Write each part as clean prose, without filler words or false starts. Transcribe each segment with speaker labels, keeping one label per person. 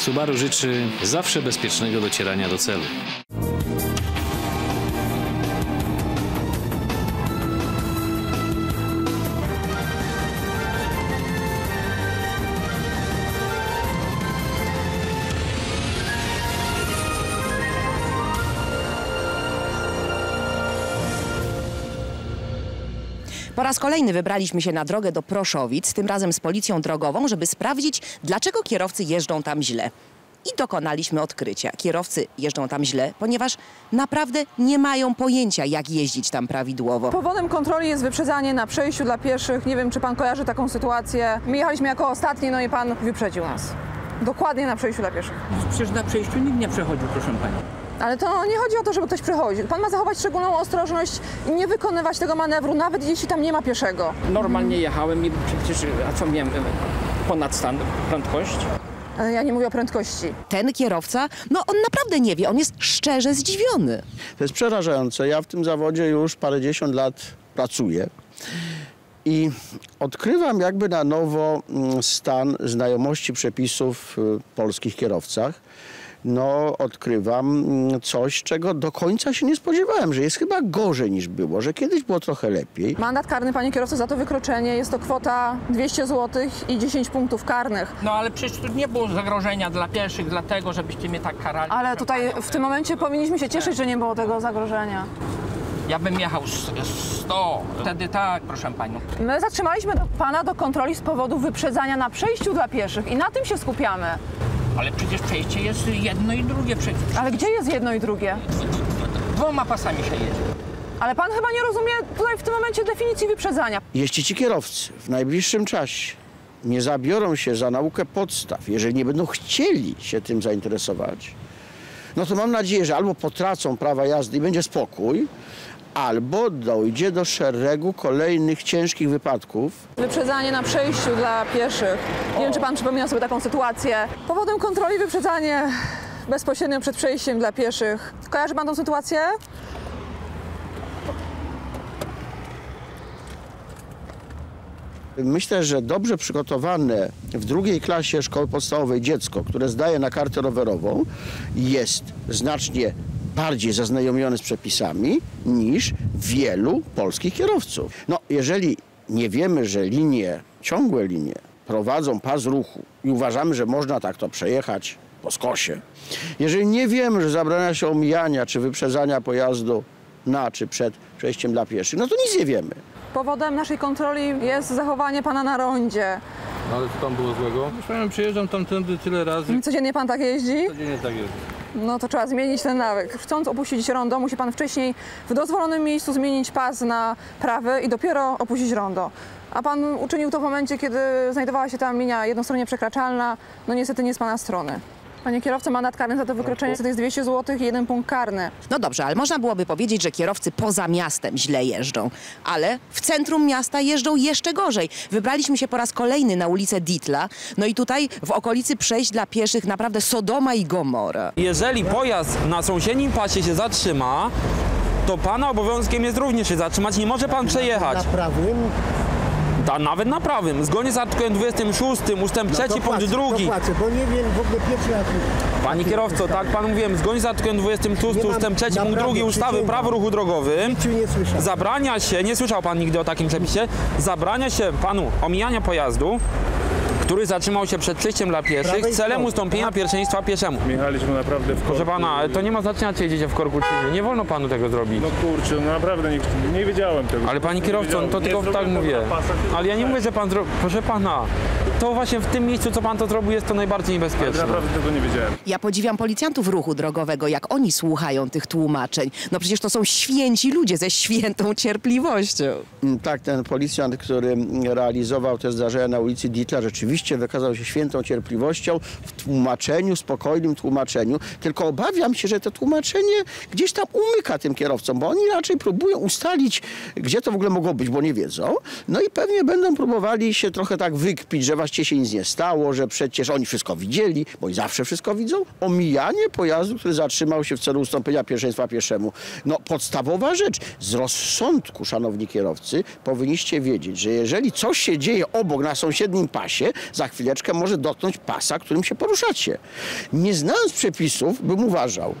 Speaker 1: Subaru życzy zawsze bezpiecznego docierania do celu.
Speaker 2: Po raz kolejny wybraliśmy się na drogę do Proszowic, tym razem z policją drogową, żeby sprawdzić, dlaczego kierowcy jeżdżą tam źle. I dokonaliśmy odkrycia. Kierowcy jeżdżą tam źle, ponieważ naprawdę nie mają pojęcia, jak jeździć tam prawidłowo.
Speaker 3: Powodem kontroli jest wyprzedzanie na przejściu dla pieszych. Nie wiem, czy pan kojarzy taką sytuację. My jechaliśmy jako ostatni, no i pan wyprzedził nas. Dokładnie na przejściu dla pieszych.
Speaker 4: Przecież na przejściu nikt nie przechodził, proszę pani.
Speaker 3: Ale to nie chodzi o to, żeby ktoś przechodził. Pan ma zachować szczególną ostrożność i nie wykonywać tego manewru, nawet jeśli tam nie ma pieszego.
Speaker 4: Normalnie jechałem i przecież, a co miałem, ponad stan, prędkość?
Speaker 3: Ja nie mówię o prędkości.
Speaker 2: Ten kierowca, no on naprawdę nie wie, on jest szczerze zdziwiony.
Speaker 5: To jest przerażające. Ja w tym zawodzie już parędziesiąt lat pracuję i odkrywam jakby na nowo stan znajomości przepisów w polskich kierowcach. No, odkrywam coś, czego do końca się nie spodziewałem, że jest chyba gorzej niż było, że kiedyś było trochę lepiej.
Speaker 3: Mandat karny, panie kierowco, za to wykroczenie jest to kwota 200 zł i 10 punktów karnych.
Speaker 4: No ale przecież tu nie było zagrożenia dla pieszych, dlatego żebyście mnie tak karali.
Speaker 3: Ale tutaj w tym momencie powinniśmy się cieszyć, że nie było tego zagrożenia.
Speaker 4: Ja bym jechał 100, wtedy tak, proszę panią.
Speaker 3: My zatrzymaliśmy pana do kontroli z powodu wyprzedzania na przejściu dla pieszych i na tym się skupiamy.
Speaker 4: Ale przecież przejście jest jedno i drugie przejście.
Speaker 3: Ale gdzie jest jedno i drugie?
Speaker 4: Dwoma pasami się jedzie.
Speaker 3: Ale pan chyba nie rozumie tutaj w tym momencie definicji wyprzedzania.
Speaker 5: Jeśli ci kierowcy w najbliższym czasie nie zabiorą się za naukę podstaw, jeżeli nie będą chcieli się tym zainteresować, no to mam nadzieję, że albo potracą prawa jazdy i będzie spokój, albo dojdzie do szeregu kolejnych ciężkich wypadków.
Speaker 3: Wyprzedzanie na przejściu dla pieszych. Nie wiem, czy pan przypomina sobie taką sytuację. Powodem kontroli wyprzedzanie bezpośrednio przed przejściem dla pieszych. Kojarzy pan tą sytuację?
Speaker 5: Myślę, że dobrze przygotowane w drugiej klasie szkoły podstawowej dziecko, które zdaje na kartę rowerową, jest znacznie bardziej zaznajomione z przepisami niż wielu polskich kierowców. No, jeżeli nie wiemy, że ciągłe linie prowadzą pas ruchu i uważamy, że można tak to przejechać po skosie, jeżeli nie wiemy, że zabrania się omijania czy wyprzedzania pojazdu na czy przed przejściem dla pieszych, no to nic nie wiemy.
Speaker 3: Powodem naszej kontroli jest zachowanie pana na rondzie.
Speaker 6: No ale co tam było złego? Już powiem, przyjeżdżam tamtędy tyle razy.
Speaker 3: Codziennie pan tak jeździ?
Speaker 6: Codziennie tak jest.
Speaker 3: No to trzeba zmienić ten nawyk. Chcąc opuścić rondo, musi pan wcześniej w dozwolonym miejscu zmienić pas na prawy i dopiero opuścić rondo. A pan uczynił to w momencie, kiedy znajdowała się tam linia jednostronnie przekraczalna. No niestety nie z pana strony. Panie kierowco, mandat karny za to wykroczenie to jest 200 zł i 1 punkt karny.
Speaker 2: No dobrze, ale można byłoby powiedzieć, że kierowcy poza miastem źle jeżdżą, ale w centrum miasta jeżdżą jeszcze gorzej. Wybraliśmy się po raz kolejny na ulicę Dietla, no i tutaj w okolicy przejść dla pieszych naprawdę Sodoma i Gomora.
Speaker 7: Jeżeli pojazd na sąsiednim pasie się zatrzyma, to pana obowiązkiem jest również się zatrzymać, nie może pan przejechać.
Speaker 8: Na prawym?
Speaker 7: Nawet na prawym, zgodnie z artykułem 26 ustęp 3 punkt 2.
Speaker 8: Dopłacę, bo nie wiem w ogóle pierwszy raz.
Speaker 7: Panie kierowco, tak panu mówiłem, zgodnie z artykułem 26 ustęp 3 punkt 2 ustawy Prawo o ruchu drogowym zabrania się, nie słyszał pan nigdy o takim przepisie, zabrania się panu omijania pojazdu, który zatrzymał się przed przejściem dla pieszych celem ustąpienia pierwszeństwa pieszemu.
Speaker 6: Jechaliśmy naprawdę w korku.
Speaker 7: Proszę pana, to nie ma znaczenia, czy jedziecie w korku, czy nie. Nie wolno panu tego zrobić.
Speaker 6: No kurczę, no naprawdę nie wiedziałem tego.
Speaker 7: Ale panie kierowco, no to tylko tak mówię. Ale ja nie mówię, że pan zrobił. Proszę pana, to właśnie w tym miejscu, co pan to zrobił, jest to najbardziej niebezpieczne.
Speaker 6: Ale naprawdę tego nie wiedziałem.
Speaker 2: Ja podziwiam policjantów ruchu drogowego, jak oni słuchają tych tłumaczeń. No przecież to są święci ludzie ze świętą cierpliwością.
Speaker 5: Tak, ten policjant, który realizował te zdarzenia na ulicy Dietla, rzeczywiście wykazał się świętą cierpliwością w tłumaczeniu, spokojnym tłumaczeniu. Tylko obawiam się, że to tłumaczenie gdzieś tam umyka tym kierowcom, bo oni raczej próbują ustalić, gdzie to w ogóle mogło być, bo nie wiedzą. No i pewnie będą próbowali się trochę tak wykpić, że właściwie się nic nie stało, że przecież oni wszystko widzieli, bo oni zawsze wszystko widzą. Omijanie pojazdu, który zatrzymał się w celu ustąpienia pierwszeństwa pieszemu. No podstawowa rzecz. Z rozsądku, szanowni kierowcy, powinniście wiedzieć, że jeżeli coś się dzieje obok na sąsiednim pasie, za chwileczkę może dotknąć pasa, którym się poruszacie. Nie znając przepisów, bym uważał,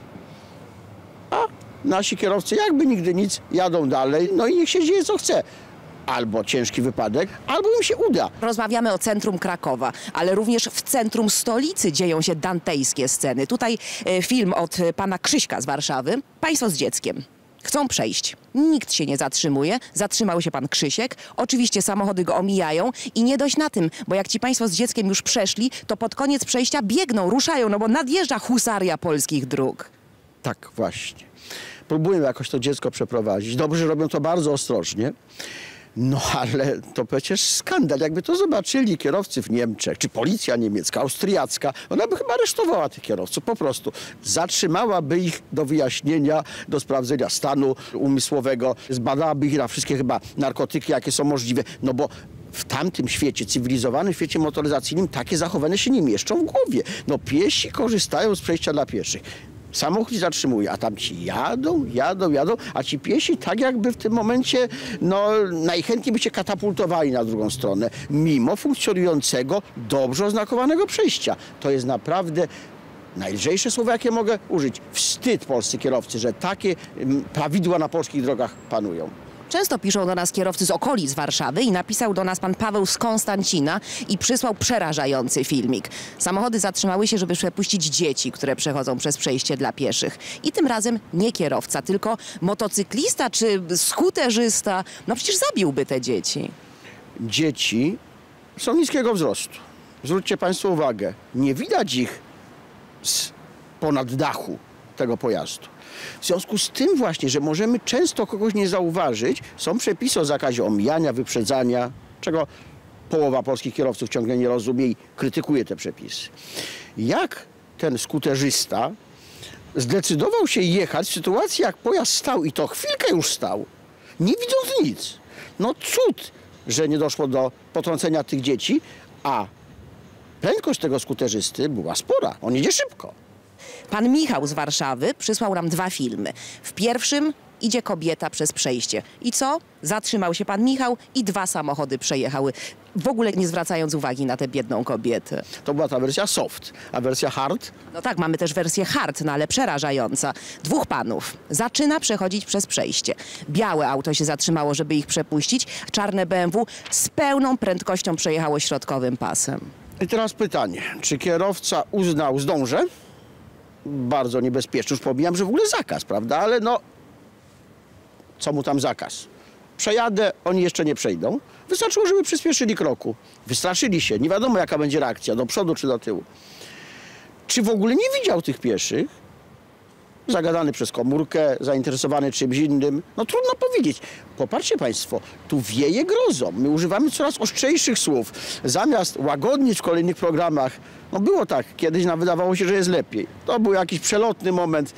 Speaker 5: a nasi kierowcy jakby nigdy nic jadą dalej, no i niech się dzieje co chce. Albo ciężki wypadek, albo im się uda.
Speaker 2: Rozmawiamy o centrum Krakowa, ale również w centrum stolicy dzieją się dantejskie sceny. Tutaj film od pana Krzyśka z Warszawy. Państwo z dzieckiem chcą przejść. Nikt się nie zatrzymuje. Zatrzymał się pan Krzysiek. Oczywiście samochody go omijają i nie dość na tym, bo jak ci państwo z dzieckiem już przeszli, to pod koniec przejścia biegną, ruszają, no bo nadjeżdża husaria polskich dróg.
Speaker 5: Tak, właśnie. Próbują jakoś to dziecko przeprowadzić. Dobrze, że robią to bardzo ostrożnie. No ale to przecież skandal. Jakby to zobaczyli kierowcy w Niemczech, czy policja niemiecka, austriacka, ona by chyba aresztowała tych kierowców. Po prostu zatrzymałaby ich do wyjaśnienia, do sprawdzenia stanu umysłowego, zbadałaby ich na wszystkie chyba narkotyki, jakie są możliwe. No bo w tamtym świecie, cywilizowanym świecie motoryzacyjnym takie zachowania się nie mieszczą w głowie. No piesi korzystają z przejścia dla pieszych. Samochód się zatrzymuje, a tam ci jadą, a ci piesi tak jakby w tym momencie no, najchętniej by się katapultowali na drugą stronę, mimo funkcjonującego, dobrze oznakowanego przejścia. To jest naprawdę najlżejsze słowo, jakie mogę użyć. Wstyd polscy kierowcy, że takie prawidła na polskich drogach panują.
Speaker 2: Często piszą do nas kierowcy z okolic Warszawy i napisał do nas pan Paweł z Konstancina i przysłał przerażający filmik. Samochody zatrzymały się, żeby przepuścić dzieci, które przechodzą przez przejście dla pieszych. I tym razem nie kierowca, tylko motocyklista czy skuterzysta. No przecież zabiłby te dzieci.
Speaker 5: Dzieci są niskiego wzrostu. Zwróćcie państwo uwagę, nie widać ich z ponad dachu tego pojazdu. W związku z tym właśnie, że możemy często kogoś nie zauważyć, są przepisy o zakazie omijania, wyprzedzania, czego połowa polskich kierowców ciągle nie rozumie i krytykuje te przepisy. Jak ten skuterzysta zdecydował się jechać w sytuacji, jak pojazd stał i to chwilkę już stał, nie widząc nic. No cud, że nie doszło do potrącenia tych dzieci, a prędkość tego skuterzysty była spora. On jedzie szybko.
Speaker 2: Pan Michał z Warszawy przysłał nam 2 filmy. W pierwszym idzie kobieta przez przejście. I co? Zatrzymał się pan Michał i 2 samochody przejechały, w ogóle nie zwracając uwagi na tę biedną kobietę.
Speaker 5: To była ta wersja soft, a wersja hard?
Speaker 2: No tak, mamy też wersję hard, no ale przerażająca. 2 panów zaczyna przechodzić przez przejście. Białe auto się zatrzymało, żeby ich przepuścić. Czarne BMW z pełną prędkością przejechało środkowym pasem.
Speaker 5: I teraz pytanie, czy kierowca uznał, zdążę? Bardzo niebezpieczny. Już pomijam, że w ogóle zakaz, prawda? Ale no, co mu tam zakaz? Przejadę, oni jeszcze nie przejdą. Wystarczyło, żeby przyspieszyli kroku. Wystraszyli się. Nie wiadomo, jaka będzie reakcja, do przodu czy do tyłu. Czy w ogóle nie widział tych pieszych? Zagadany przez komórkę, zainteresowany czymś innym. No trudno powiedzieć. Popatrzcie państwo, tu wieje grozą. My używamy coraz ostrzejszych słów. Zamiast łagodnić w kolejnych programach, no było tak, kiedyś nam wydawało się, że jest lepiej. To był jakiś przelotny moment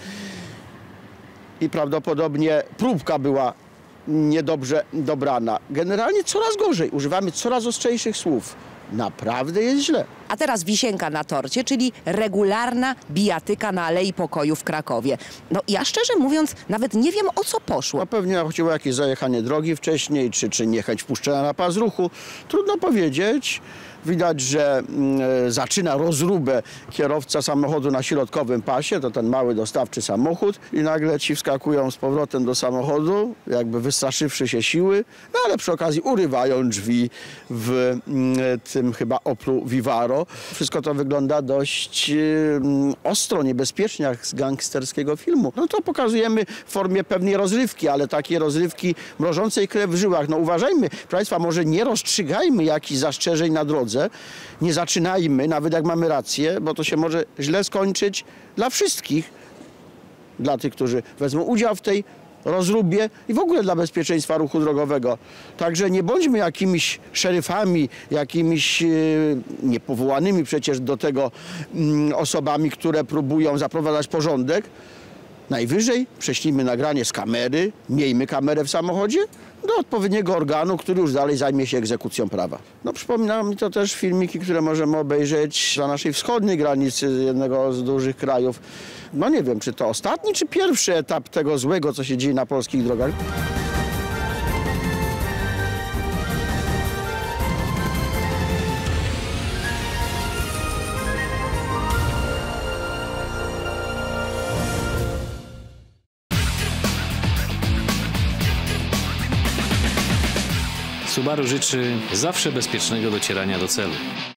Speaker 5: i prawdopodobnie próbka była niedobrze dobrana. Generalnie coraz gorzej. Używamy coraz ostrzejszych słów. Naprawdę jest źle.
Speaker 2: A teraz wisienka na torcie, czyli regularna bijatyka na Alei Pokoju w Krakowie. No ja szczerze mówiąc nawet nie wiem, o co poszło.
Speaker 5: No pewnie chodziło o jakieś zajechanie drogi wcześniej, czy niechęć wpuszczenia na pas ruchu. Trudno powiedzieć. Widać, że zaczyna rozróbę kierowca samochodu na środkowym pasie, to ten mały dostawczy samochód i nagle ci wskakują z powrotem do samochodu, jakby wystraszywszy się siły, no ale przy okazji urywają drzwi w tym chyba Oplu Vivaro. Wszystko to wygląda dość ostro, niebezpiecznie, jak z gangsterskiego filmu. No to pokazujemy w formie pewnej rozrywki, ale takiej rozrywki mrożącej krew w żyłach. No uważajmy, proszę państwa, może nie rozstrzygajmy jakichś zastrzeżeń na drodze, nie zaczynajmy, nawet jak mamy rację, bo to się może źle skończyć dla wszystkich, dla tych, którzy wezmą udział w tej rozróbie i w ogóle dla bezpieczeństwa ruchu drogowego. Także nie bądźmy jakimiś szeryfami, jakimiś niepowołanymi przecież do tego osobami, które próbują zaprowadzać porządek. Najwyżej prześlijmy nagranie z kamery, miejmy kamerę w samochodzie do odpowiedniego organu, który już dalej zajmie się egzekucją prawa. No przypomina mi to też filmiki, które możemy obejrzeć na naszej wschodniej granicy jednego z dużych krajów. No nie wiem, czy to ostatni, czy pierwszy etap tego złego, co się dzieje na polskich drogach.
Speaker 1: Subaru życzy zawsze bezpiecznego docierania do celu.